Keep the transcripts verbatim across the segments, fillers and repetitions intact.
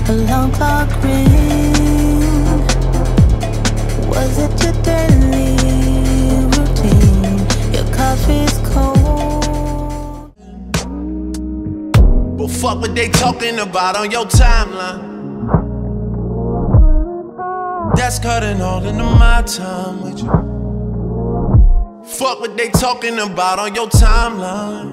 Alarm clock ring. Was it your daily routine? Your coffee's cold. But fuck what they talking about on your timeline. That's cutting all into my time with you. Fuck what they talking about on your timeline.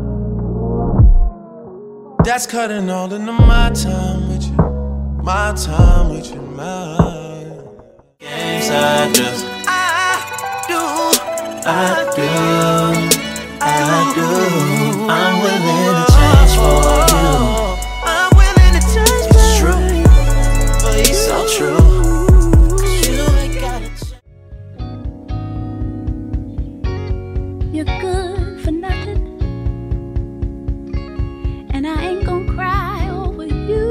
That's cutting all into my time with you. My time with you, my games I do. I do. I do. I do. I'm willing to change for you. I'm willing to change for you. It's true. But it's so true. You're good for nothing, and I ain't gonna cry over you.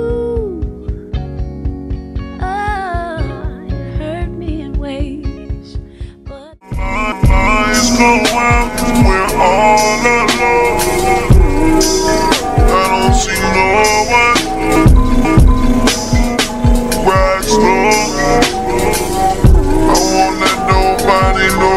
Oh, you hurt me in ways, but my eyes go out, we're all alone. I don't see no one. Ride slow. I won't let nobody know.